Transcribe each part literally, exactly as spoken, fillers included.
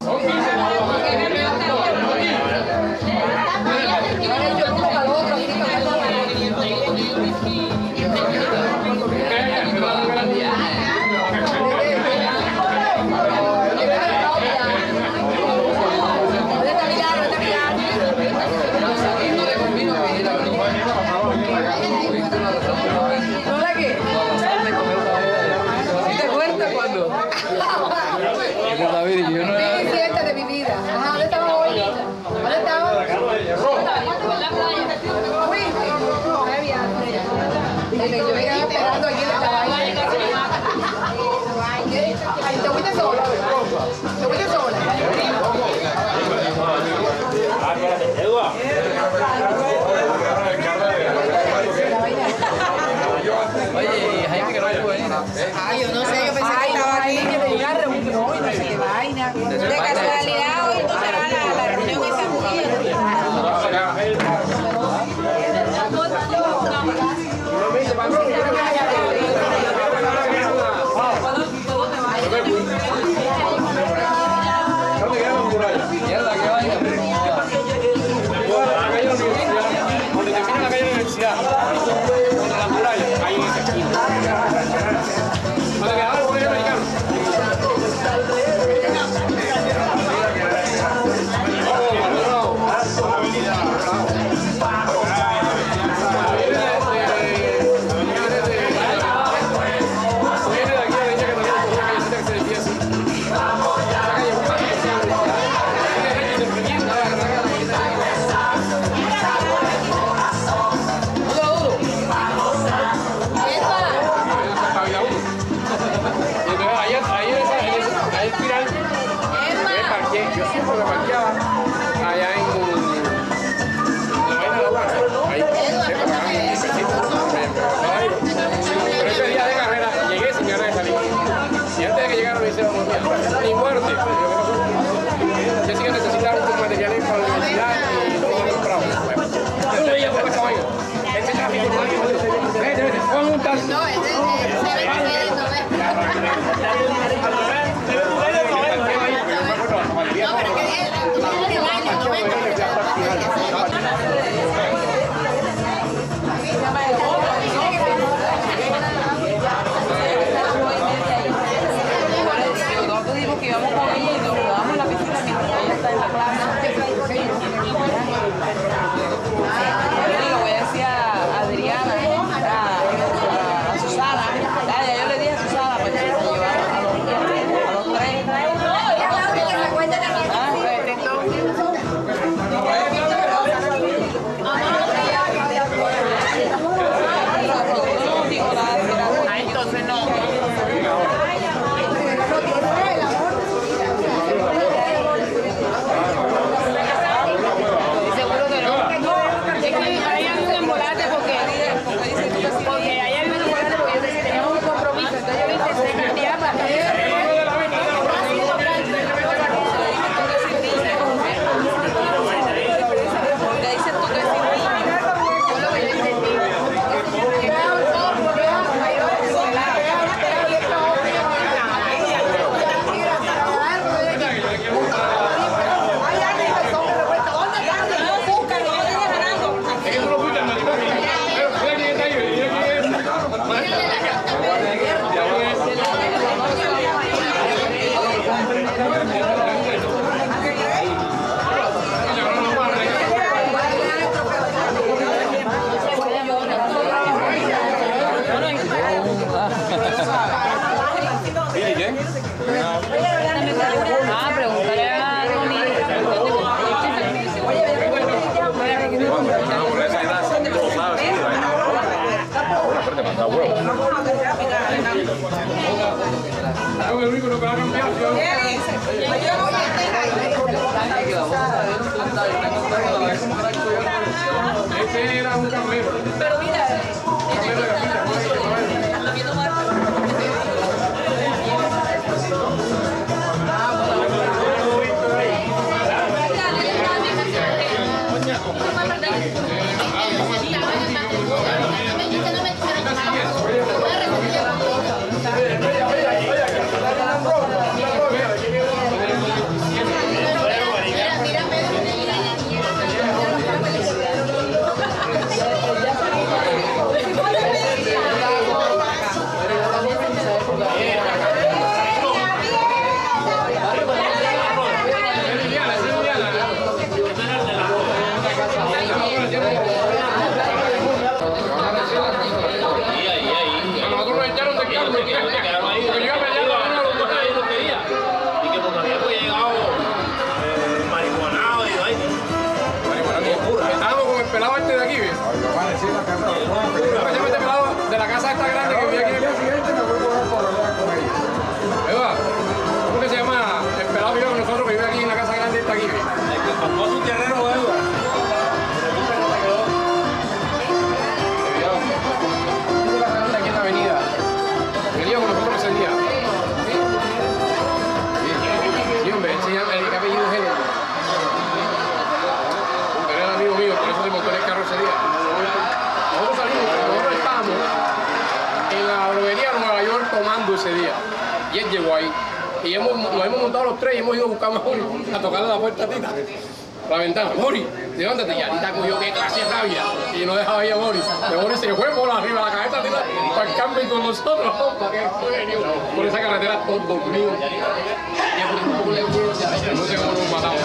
Oye, Jaime, que no puede venir. Ay, yo no sé, yo pensé que estaba aquí, que tenía una reunión y no sé qué vaina. De casualidad, hoy tú te vas a la reunión esa ni muerte. Yo sí que necesitaba un material para la universidad y no lo he comprado. Yo no veía por esta vaina. Este tráfico no hay. Vete, vete, pon un taxi. No, este se ve que no ve. No, pero que es el baño, no ve. que íbamos con ella y nos quedamos en la piscina mientras ella está en la clase. Yo digo, voy a decir a Adriana, a, a Susana, ya yo le dije a Susana para que se llevara a los, a los tres. Ah, entonces no. Ah, pregúntale a Ronnie. El único que va a cambiar. Este era un camionero. Pero mira, Oye, día. Y él llegó ahí. Y hemos, nos hemos montado los tres y hemos ido a buscar a Mori a tocarle la puerta a Tita. La ventana, Mori, levántate. Y Tita cogió qué clase de rabia. Y no dejaba ir a Mori. Y Mori se fue por arriba de la cabeza Tita para el camping con nosotros. Para que por esa carretera todos dormidos. No sé cómo nos matamos.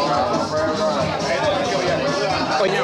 Coño,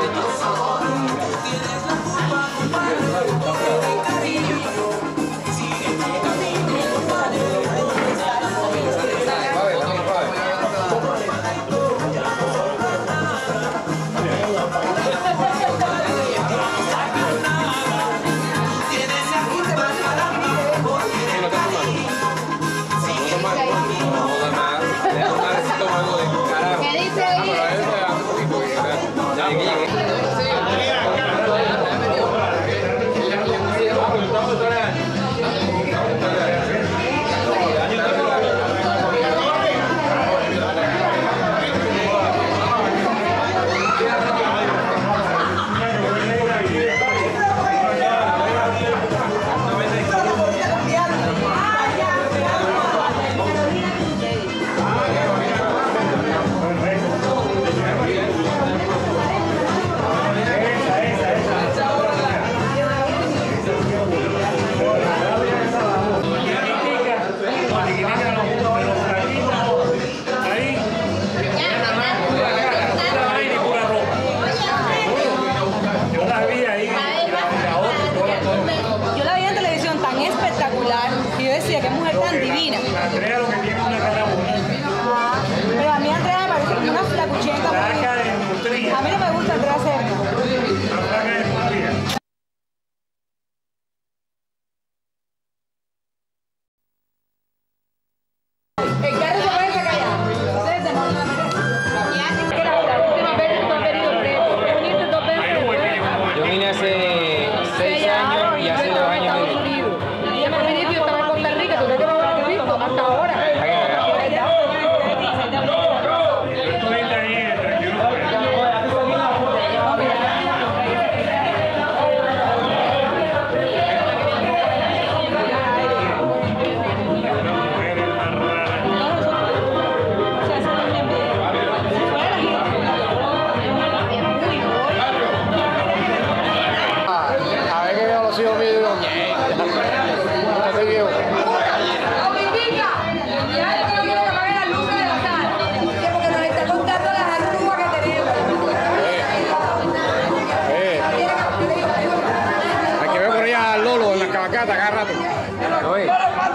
cada rato. Oye.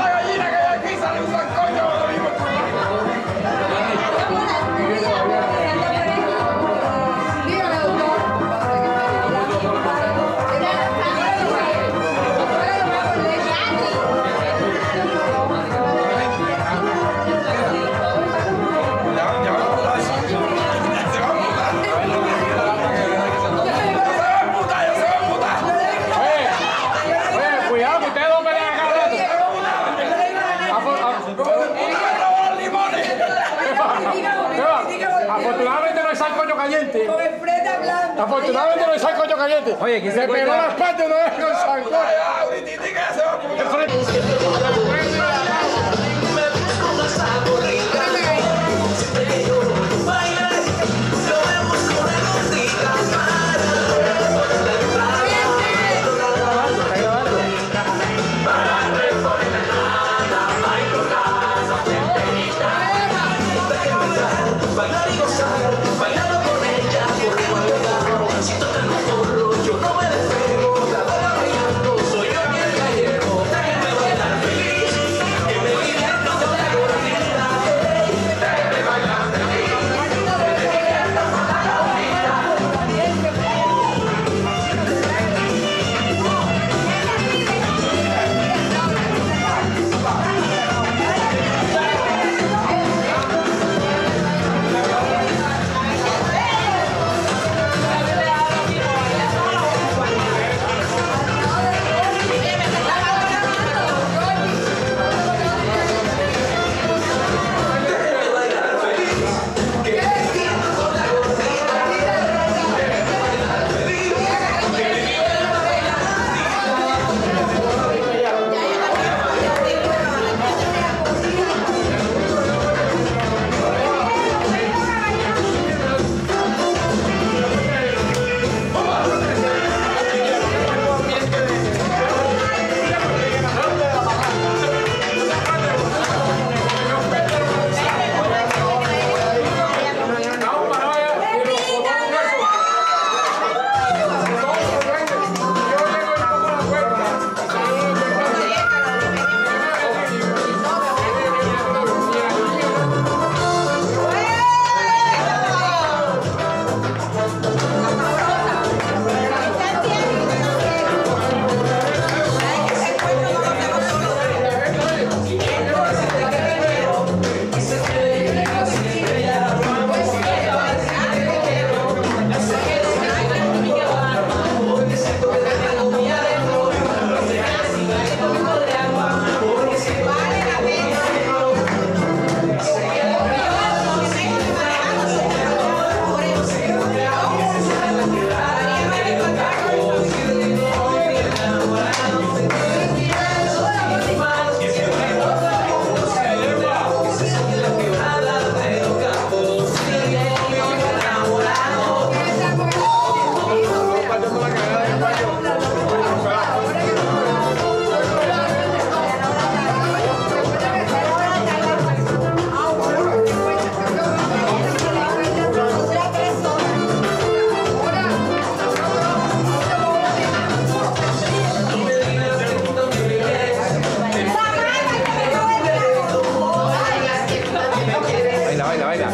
Afortunadamente no hay sancocho caliente. Con el frente hablando. Afortunadamente no hay sancocho caliente. Oye, ¿quién se le pegó las partes una vez con sancocho. Yo no me despego, soy yo quien la llevo, déjenme bailar feliz. baila, baila.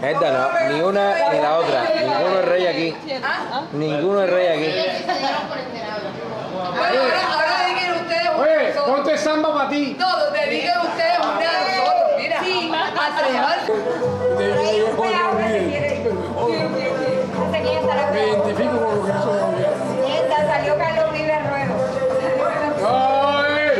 Esta no, ni una ni la otra. Ninguno es rey aquí. Ninguno es rey aquí. Bueno, ahora, ahora dediquen ustedes una Oye, a nosotros. ponte samba para ti. No, dediquen ustedes una a nosotros. Mira, sí, atrevarse. Me identifico con lo que hizo el gobierno. Salió Carlos Vives Ruedo. ¡Ay!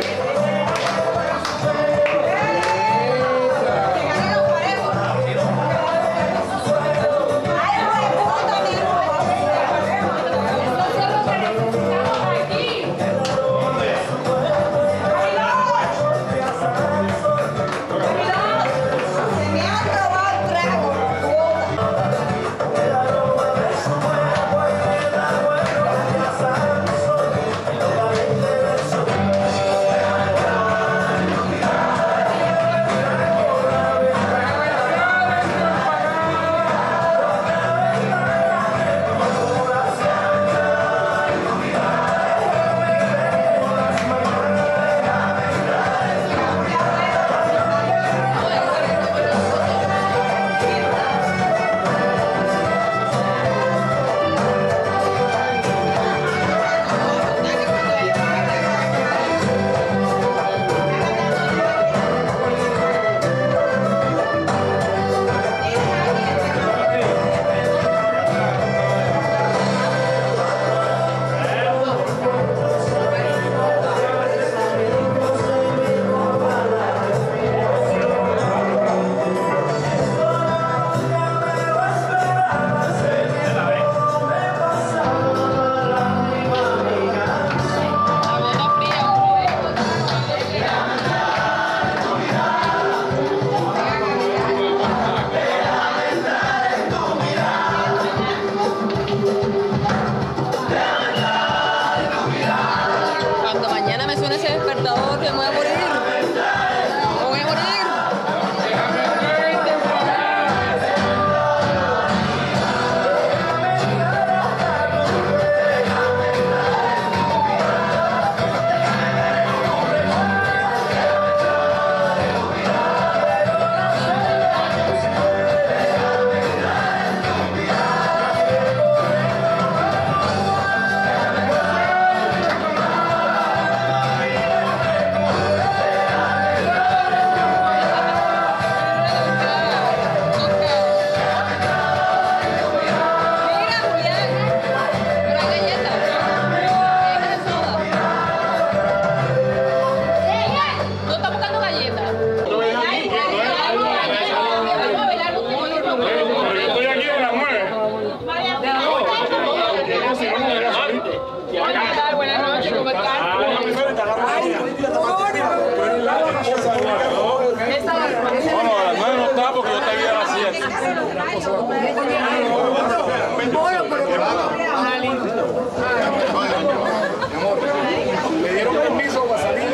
Me dieron permiso para salir.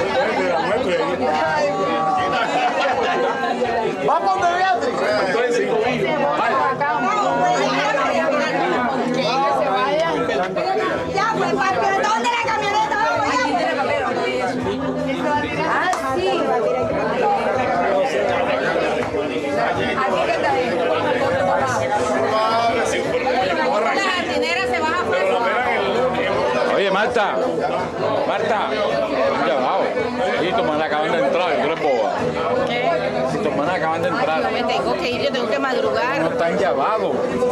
¡Vamos donde Beatriz! Ya, pues, ¿dónde la camioneta? Ah, sí. Aquí que está ahí. La jardinera se baja afuera. Oye, Marta, Marta, ya abajo. Y tu hermana acaban de entrar, tú eres boba. ¿Qué? Si tu hermana acaban de entrar. No me tengo que ir, yo tengo que madrugar. No están ya abajo.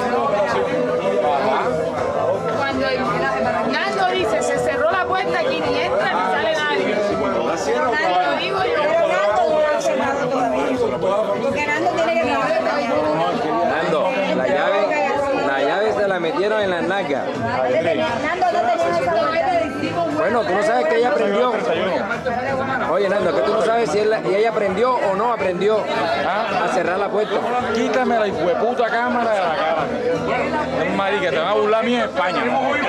Cuando Nando dice, se cerró la puerta aquí, ni entra ni sale nadie. Nando, digo yo. Nando no ha cerrado todavía. Porque Nando tiene que trabajar. Nando, la llave, la llave se la metieron en las nalgas. Nando no tenía esa puerta. Bueno, tú no sabes que ella aprendió. Oye, Nando, que tú no sabes si él- ella aprendió o no aprendió a cerrar la puerta. Quítame la hijueputa cámara de la cara. Es marica, te van a burlar a mí en España.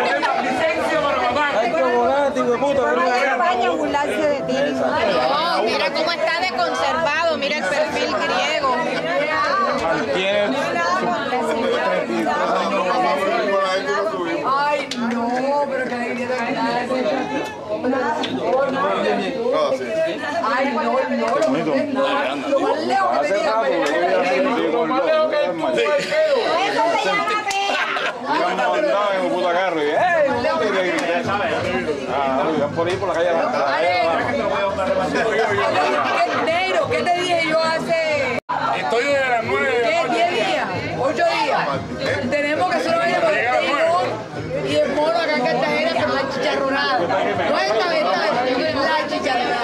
Hay que volar, hijueputa. Vaya a España a burlarse de ti. Oh, mira cómo está de conservado, mira el perfil griego. Tiene Ay, no, pero que alegría. Ay, no, no. Lo más lejos que tenía. Lo más lejos que el tubo es feo. Eso se llama pea. Íbamos andando en un puto carro y ¡ey! Ah, iban por ahí por la calle. Neiro, ¿qué te dije yo hace Estoy desde las nueve de la ¿qué? noche. diez días? ocho días. Tenemos que hacer vaya por el Teigón y el mono acá en Cartagena con la chicharronada. No esta vez, esta vez, la chicharronada.